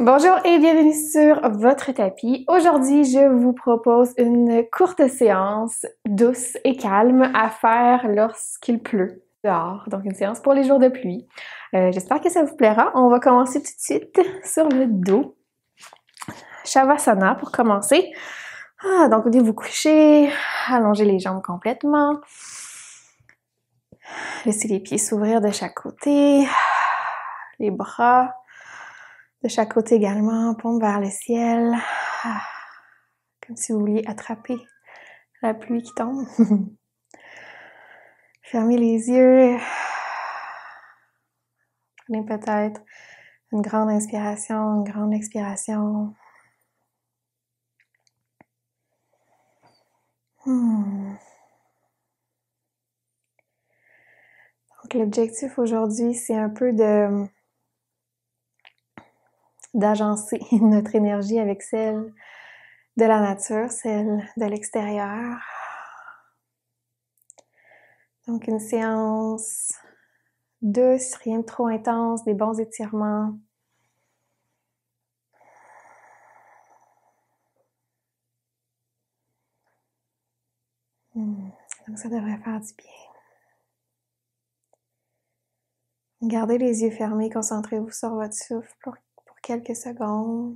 Bonjour et bienvenue sur votre tapis. Aujourd'hui, je vous propose une courte séance douce et calme à faire lorsqu'il pleut dehors. Donc une séance pour les jours de pluie. J'espère que ça vous plaira. On va commencer tout de suite sur le dos. Shavasana pour commencer. Donc venez vous coucher, allongez les jambes complètement. Laissez les pieds s'ouvrir de chaque côté. Les bras de chaque côté également, paume vers le ciel. Comme si vous vouliez attraper la pluie qui tombe. Fermez les yeux. Prenez peut-être une grande inspiration, une grande expiration. Donc l'objectif aujourd'hui, c'est un peu d'agencer notre énergie avec celle de la nature, celle de l'extérieur. Donc une séance douce, rien de trop intense, des bons étirements. Donc ça devrait faire du bien. Gardez les yeux fermés, concentrez-vous sur votre souffle pour quelques secondes.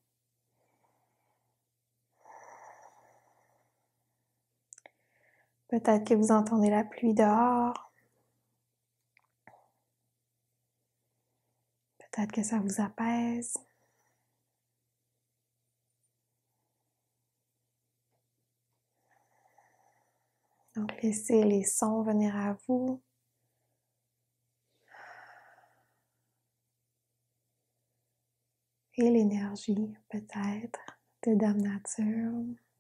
Peut-être que vous entendez la pluie dehors. Peut-être que ça vous apaise. Donc laissez les sons venir à vous. Et l'énergie, peut-être, de Dame Nature.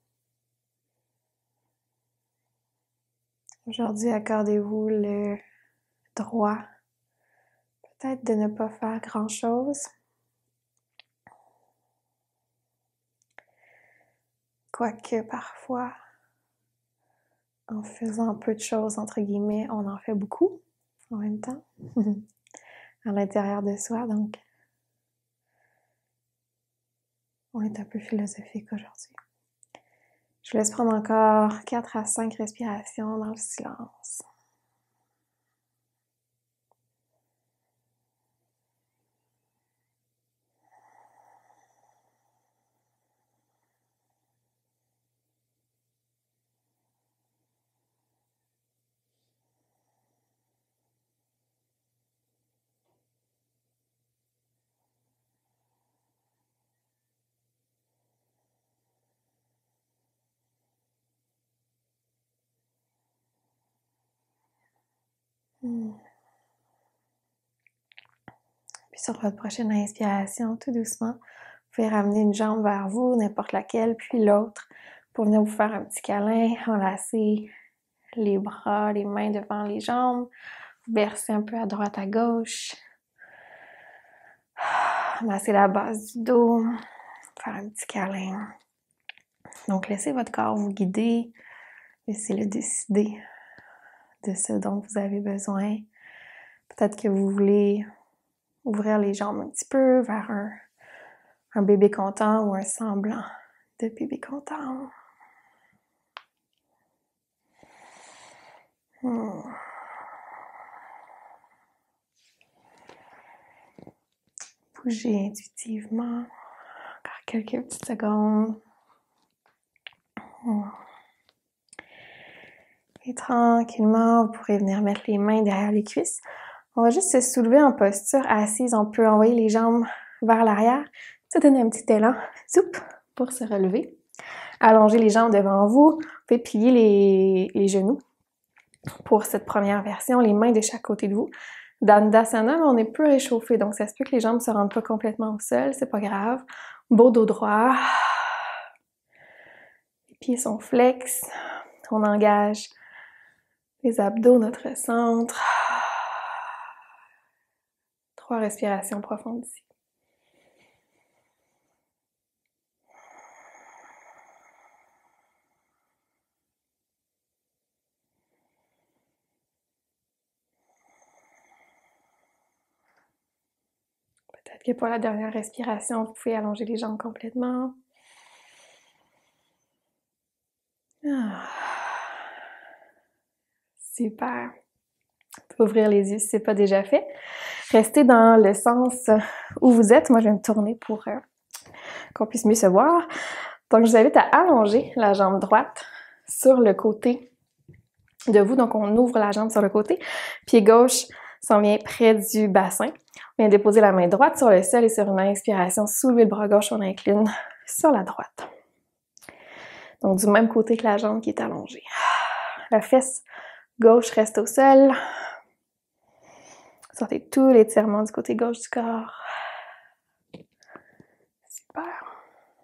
Aujourd'hui, accordez-vous le droit, peut-être, de ne pas faire grand-chose. Quoique, parfois, en faisant peu de choses, entre guillemets, on en fait beaucoup en même temps, à l'intérieur de soi, donc on est un peu philosophique aujourd'hui. Je vous laisse prendre encore 4 à 5 respirations dans le silence. Puis sur votre prochaine inspiration, tout doucement, vous pouvez ramener une jambe vers vous, n'importe laquelle, puis l'autre, pour venir vous faire un petit câlin, enlacer les bras, les mains devant les jambes, vous bercer un peu à droite, à gauche, masser la base du dos, faire un petit câlin. Donc laissez votre corps vous guider, laissez-le décider de ce dont vous avez besoin. Peut-être que vous voulez ouvrir les jambes un petit peu vers un bébé content ou un semblant de bébé content. Bougez intuitivement. Encore quelques petites secondes. Et tranquillement, vous pourrez venir mettre les mains derrière les cuisses. On va juste se soulever en posture assise. On peut envoyer les jambes vers l'arrière. Ça donne un petit élan, pour se relever. Allongez les jambes devant vous. Vous pouvez plier les genoux. Pour cette première version, les mains de chaque côté de vous. Dandasana, on est peu réchauffé, donc ça se peut que les jambes ne se rendent pas complètement au sol, c'est pas grave. Beau dos droit. Les pieds sont flex. On engage les abdos, notre centre. 3 respirations profondes ici. Peut-être Et pour la dernière respiration, vous pouvez allonger les jambes complètement. Super. Vous pouvez ouvrir les yeux si ce n'est pas déjà fait. Restez dans le sens où vous êtes. Moi, je vais me tourner pour qu'on puisse mieux se voir. Donc, je vous invite à allonger la jambe droite sur le côté de vous. Donc, on ouvre la jambe sur le côté. Pied gauche s'en vient près du bassin. On vient déposer la main droite sur le sol et sur une inspiration, soulever le bras gauche, on incline sur la droite. Donc, du même côté que la jambe qui est allongée. La fesse gauche reste au sol. Sortez tout l'étirement du côté gauche du corps. Super.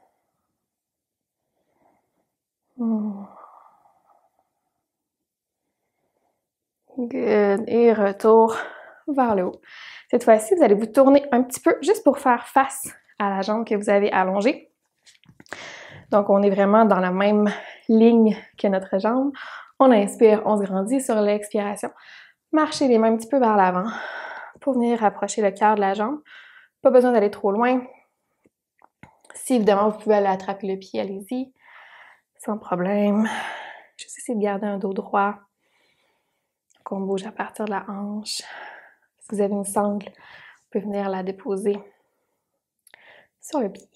Good. Et retour vers le haut. Cette fois-ci, vous allez vous tourner un petit peu juste pour faire face à la jambe que vous avez allongée. Donc, on est vraiment dans la même ligne que notre jambe. On inspire, on se grandit sur l'expiration. Marchez les mains un petit peu vers l'avant pour venir rapprocher le cœur de la jambe. Pas besoin d'aller trop loin. Si évidemment vous pouvez aller attraper le pied, allez-y. Sans problème. Juste essayer de garder un dos droit. Qu'on bouge à partir de la hanche. Si vous avez une sangle, vous pouvez venir la déposer sur le pied.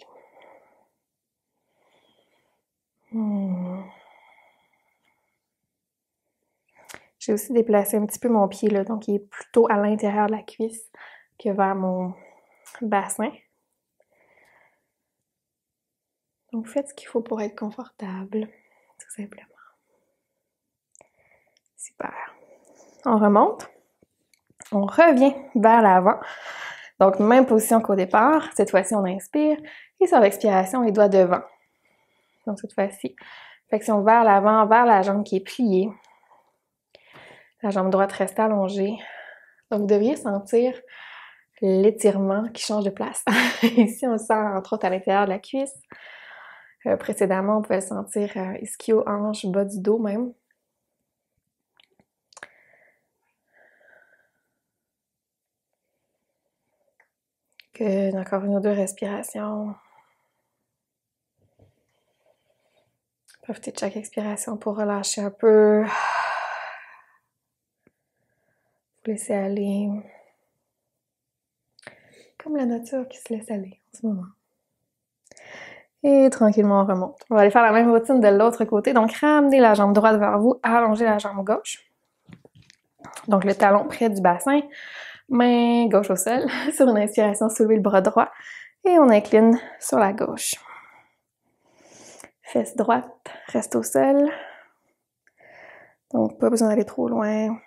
J'ai aussi déplacé un petit peu mon pied, là, donc il est plutôt à l'intérieur de la cuisse que vers mon bassin. Donc faites ce qu'il faut pour être confortable, tout simplement. Super. On remonte. On revient vers l'avant. Donc même position qu'au départ. Cette fois-ci, on inspire. Et sur l'expiration, les doigts devant. Donc cette fois-ci, flexion vers l'avant, vers la jambe qui est pliée. La jambe droite reste allongée. Donc, vous devriez sentir l'étirement qui change de place. Ici, on le sent entre autres à l'intérieur de la cuisse. Précédemment, on pouvait le sentir ischio, hanche, bas du dos même. Encore une ou deux respirations. Profitez de chaque expiration pour relâcher un peu. Vous laissez aller. Comme la nature qui se laisse aller en ce moment. Et tranquillement, on remonte. On va aller faire la même routine de l'autre côté. Donc, ramenez la jambe droite vers vous, allongez la jambe gauche. Donc, le talon près du bassin, main gauche au sol. Sur une inspiration, soulevez le bras droit et on incline sur la gauche. Fesse droite reste au sol. Donc, pas besoin d'aller trop loin.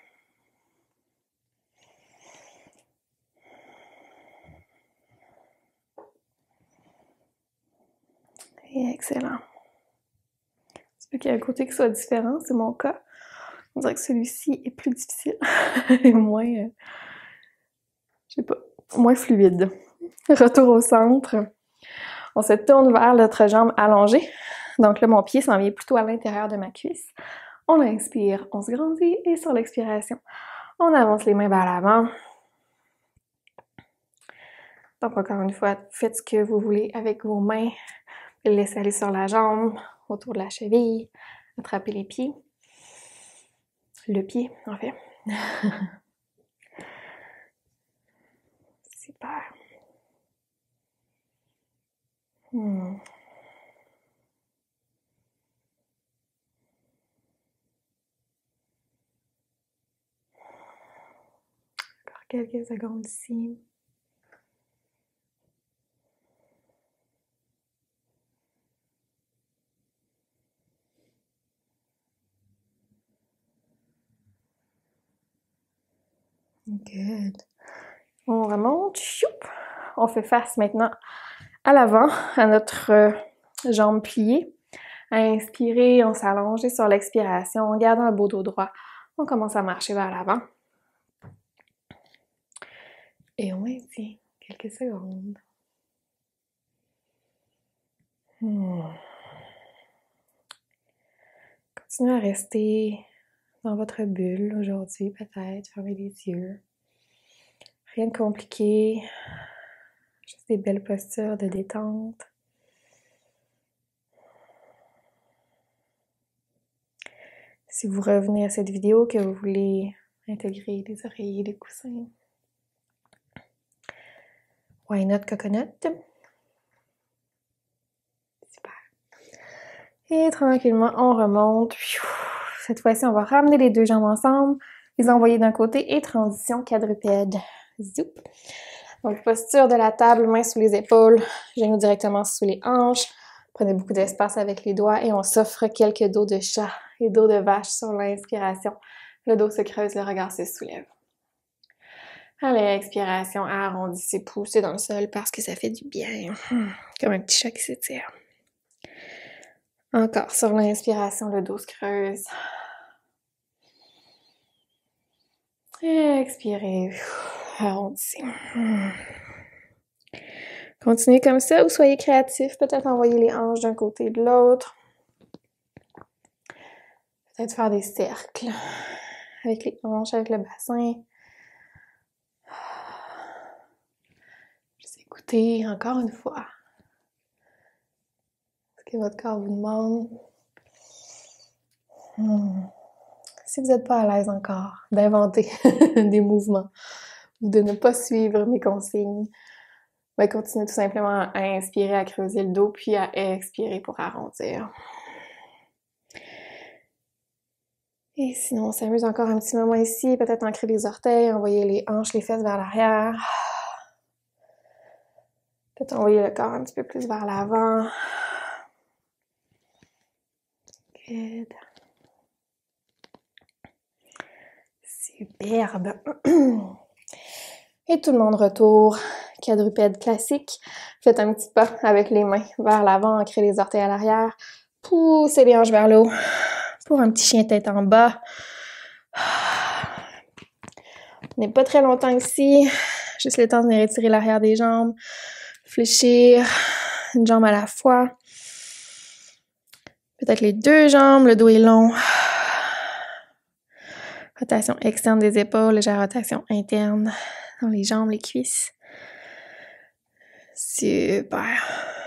Et excellent. C'est qu'il y a un côté qui soit différent, c'est mon cas. On dirait que celui-ci est plus difficile et moins, je sais pas, moins fluide. Retour au centre. On se tourne vers notre jambe allongée. Donc là, mon pied s'en vient plutôt à l'intérieur de ma cuisse. On inspire, on se grandit et sur l'expiration, on avance les mains vers l'avant. Donc encore une fois, faites ce que vous voulez avec vos mains. Laissez aller sur la jambe, autour de la cheville, attrapez les pieds. Le pied, en fait. Super. Encore quelques secondes ici. Good. On remonte. Choup. On fait face maintenant à l'avant, à notre jambe pliée. Inspirez, on s'allonge sur l'expiration, en gardant le beau dos droit. On commence à marcher vers l'avant. Et on maintient quelques secondes. Continuez à rester dans votre bulle aujourd'hui, peut-être. Fermez les yeux. Rien de compliqué. Juste des belles postures de détente. Si vous revenez à cette vidéo, que vous voulez intégrer des oreillers, des coussins. Why not coconut? Super. Et tranquillement, on remonte. Cette fois-ci, on va ramener les deux jambes ensemble, les envoyer d'un côté et transition quadrupède. Zoup! Donc, posture de la table, mains sous les épaules, genoux directement sous les hanches. Prenez beaucoup d'espace avec les doigts et on s'offre quelques dos de chat et dos de vache sur l'inspiration. Le dos se creuse, le regard se soulève. À l'expiration, arrondissez, poussez dans le sol parce que ça fait du bien. Comme un petit chat qui s'étire. Encore, sur l'inspiration, le dos se creuse. Expirez, arrondissez. Continuez comme ça ou soyez créatif. Peut-être envoyer les hanches d'un côté et de l'autre. Peut-être faire des cercles avec les hanches, avec le bassin. Juste écoutez encore une fois ce que votre corps vous demande. Si vous n'êtes pas à l'aise encore d'inventer des mouvements ou de ne pas suivre mes consignes, ben continuez tout simplement à inspirer, à creuser le dos, puis à expirer pour arrondir. Et sinon, on s'amuse encore un petit moment ici, peut-être ancrer les orteils, envoyer les hanches, les fesses vers l'arrière. Peut-être envoyer le corps un petit peu plus vers l'avant. Good. Superbe. Et tout le monde retour. Quadrupède classique. Faites un petit pas avec les mains vers l'avant, ancrez les orteils à l'arrière. Poussez les hanches vers le haut. Pour un petit chien tête en bas. On n'est pas très longtemps ici. Juste le temps de venir étirer l'arrière des jambes. Fléchir. Une jambe à la fois. Peut-être les deux jambes. Le dos est long. Rotation externe des épaules. Légère rotation interne dans les jambes, les cuisses. Super.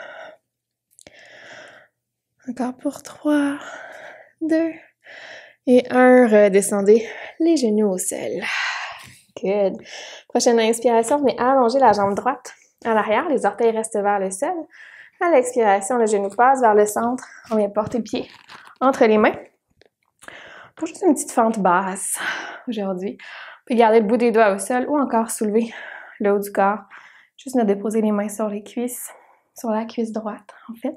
Encore pour 3, 2 et 1. Redescendez les genoux au sol. Good. Prochaine inspiration, venez allonger la jambe droite à l'arrière. Les orteils restent vers le sol. À l'expiration, le genou passe vers le centre. On vient porter le pied entre les mains. Pour juste une petite fente basse aujourd'hui. Vous pouvez garder le bout des doigts au sol ou encore soulever le haut du corps. Juste venir déposer les mains sur les cuisses, sur la cuisse droite en fait.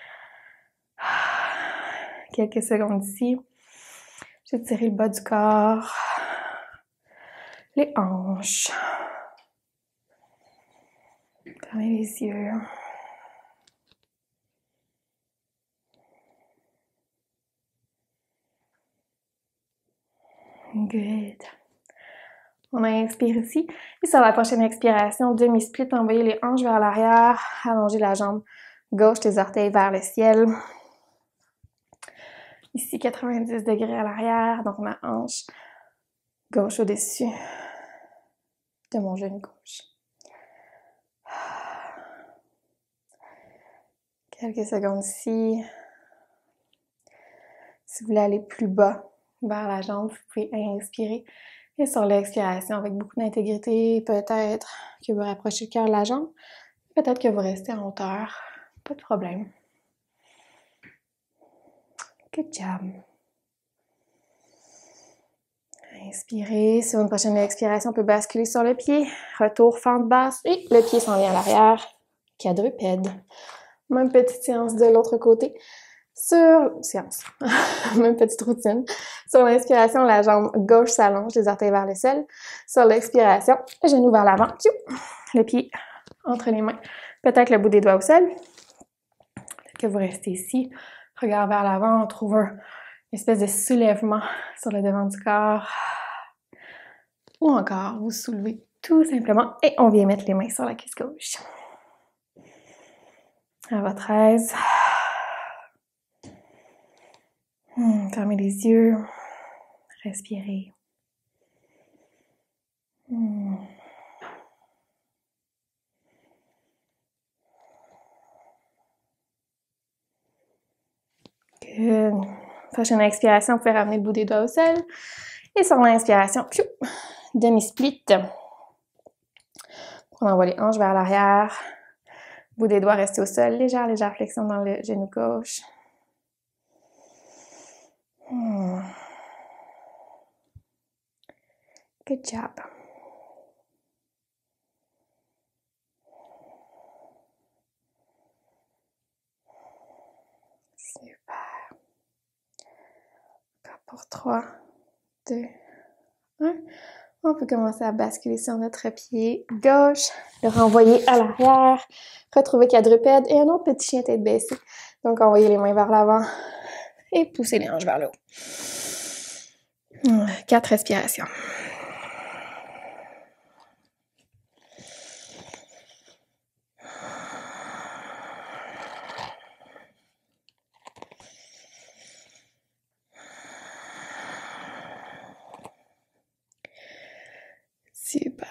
Quelques secondes ici. J'étire le bas du corps, les hanches. Fermez les yeux. Good. On inspire ici. Et sur la prochaine expiration, demi-split, envoyez les hanches vers l'arrière. Allongez la jambe gauche, les orteils vers le ciel. Ici, 90 degrés à l'arrière. Donc, ma hanche gauche au-dessus de mon genou gauche. Quelques secondes ici. Si vous voulez aller plus bas vers la jambe, vous pouvez inspirer. Et sur l'expiration, avec beaucoup d'intégrité, peut-être que vous rapprochez le cœur de la jambe. Peut-être que vous restez en hauteur. Pas de problème. Good job. Inspirez. Sur une prochaine expiration, on peut basculer sur le pied. Retour, fente basse. Et le pied s'en vient à l'arrière. Quadrupède. Même petite séance de l'autre côté. Même petite routine. Sur l'inspiration, la jambe gauche s'allonge, les orteils vers le sol. Sur l'expiration, le genou vers l'avant. Le pied entre les mains. Peut-être le bout des doigts au sol. Peut-être que vous restez ici. Regard vers l'avant, on trouve une espèce de soulèvement sur le devant du corps. Ou encore, vous soulevez tout simplement et on vient mettre les mains sur la cuisse gauche. À votre aise. Fermez les yeux. Respirez. Prochaine expiration, vous pouvez ramener le bout des doigts au sol. Et sur l'inspiration, demi-split. On envoie les hanches vers l'arrière. Bout des doigts restés au sol. Légère flexion dans le genou gauche. Good job. Super. Encore pour 3, 2, 1. On peut commencer à basculer sur notre pied gauche, le renvoyer à l'arrière, retrouver quadrupède et un autre petit chien tête baissée. Donc, envoyer les mains vers l'avant et pousser les hanches vers le haut. 4 respirations. Super.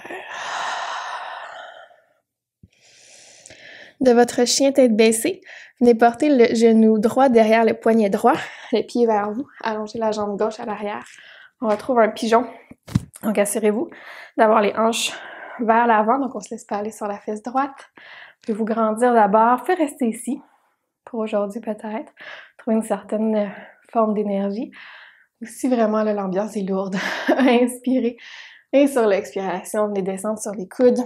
De votre chien tête baissée, venez porter le genou droit derrière le poignet droit, les pieds vers vous, allongez la jambe gauche à l'arrière. On retrouve un pigeon. Donc, assurez-vous d'avoir les hanches vers l'avant, donc on se laisse pas aller sur la fesse droite. Puis vous grandir d'abord, vous pouvez rester ici pour aujourd'hui peut-être, trouver une certaine forme d'énergie. Ou si vraiment là, l'ambiance est lourde, inspirez. Et sur l'expiration, venez descendre sur les coudes.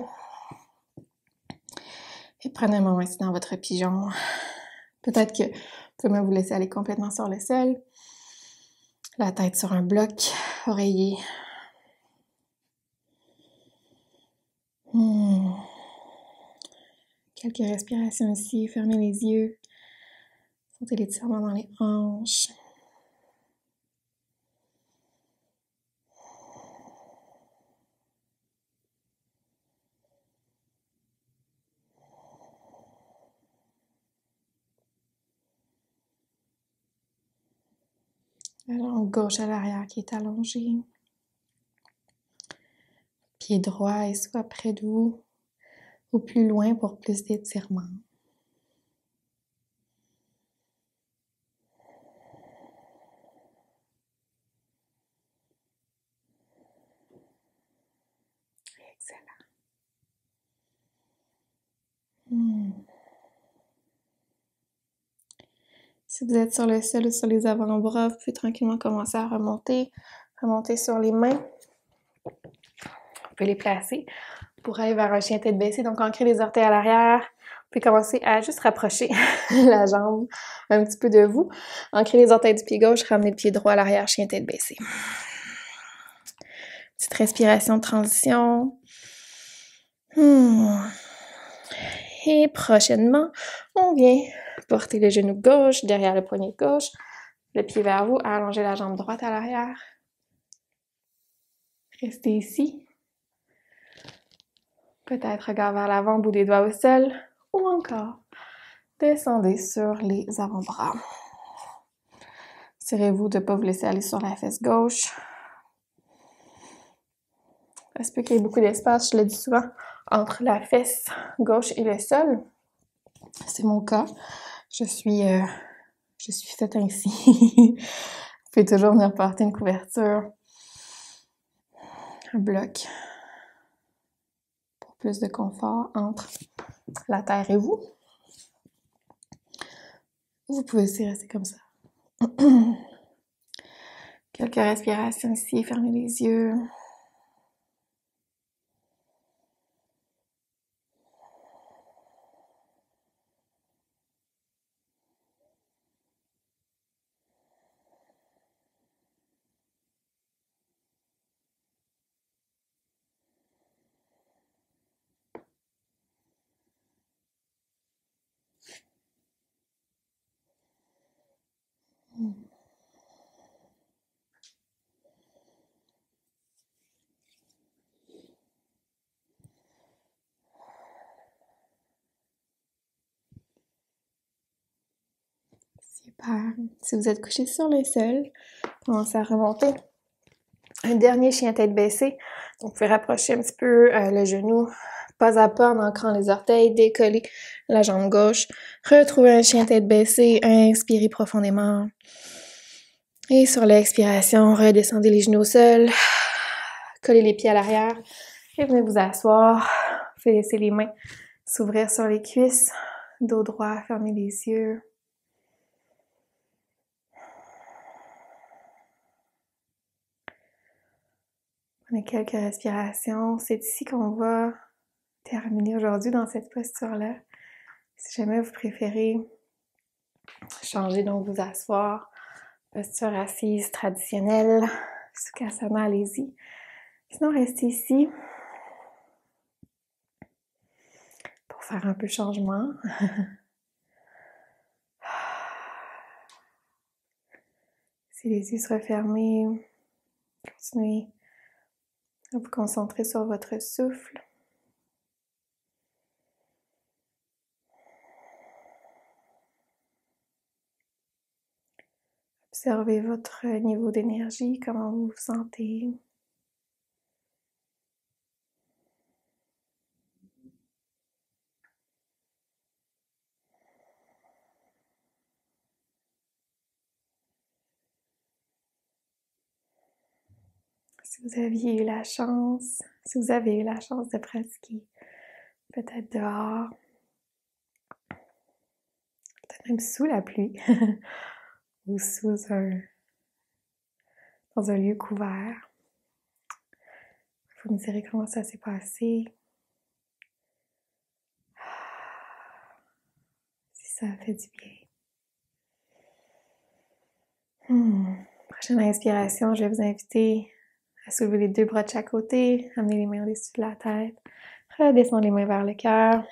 Et prenez un moment ici dans votre pigeon. Peut-être que vous pouvez même vous laisser aller complètement sur le sol. La tête sur un bloc, oreiller. Quelques respirations ici, fermez les yeux. Sentez l'étirement dans les hanches. La jambe gauche à l'arrière qui est allongée. Pied droit est soit près de vous ou plus loin pour plus d'étirement. Excellent. Si vous êtes sur le sol ou sur les avant-bras, vous pouvez tranquillement commencer à remonter sur les mains. Vous pouvez les placer pour aller vers un chien tête baissée. Donc, ancrez les orteils à l'arrière. Vous pouvez commencer à juste rapprocher la jambe un petit peu de vous. Ancrez les orteils du pied gauche, ramenez le pied droit à l'arrière, chien tête baissée. Petite respiration de transition. Et prochainement, on vient porter le genou gauche derrière le poignet gauche, le pied vers vous, allonger la jambe droite à l'arrière. Restez ici. Peut-être regard vers l'avant, bout des doigts au sol, ou encore descendez sur les avant-bras. Assurez-vous de ne pas vous laisser aller sur la fesse gauche. Il se peut qu'il y ait beaucoup d'espace, je le dis souvent, entre la fesse gauche et le sol. C'est mon cas. Je suis faite ainsi. Vous pouvez toujours venir porter une couverture, un bloc, pour plus de confort entre la terre et vous. Vous pouvez aussi rester comme ça. Quelques respirations ici, fermez les yeux. Super. Si vous êtes couché sur le sol, commencez à remonter. Un dernier chien tête baissée. Donc, vous pouvez rapprocher un petit peu le genou, pas à pas en ancrant les orteils, décoller la jambe gauche. Retrouvez un chien tête baissée, inspirez profondément. Et sur l'expiration, redescendez les genoux au sol, collez les pieds à l'arrière et venez vous asseoir. Faites laisser les mains s'ouvrir sur les cuisses, dos droit, fermez les yeux. Prenez quelques respirations. C'est ici qu'on va terminer aujourd'hui dans cette posture-là. Si jamais vous préférez changer, donc vous asseoir, posture assise traditionnelle, Sukhasana, allez-y. Sinon, restez ici pour faire un peu de changement. Si les yeux seraient fermés, continuez à vous concentrer sur votre souffle. Observez votre niveau d'énergie, comment vous vous sentez. Si vous avez eu la chance de pratiquer, peut-être dehors, peut-être même sous la pluie, ou dans un lieu couvert. Vous me direz comment ça s'est passé. Si ça a fait du bien. Prochaine inspiration, je vais vous inviter à soulever les deux bras de chaque côté, amener les mains au-dessus de la tête, redescendre les mains vers le cœur.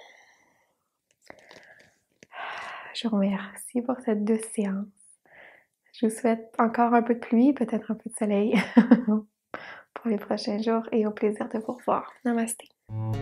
Je vous remercie pour cette douce séance. Je vous souhaite encore un peu de pluie, peut-être un peu de soleil pour les prochains jours et au plaisir de vous revoir. Namasté.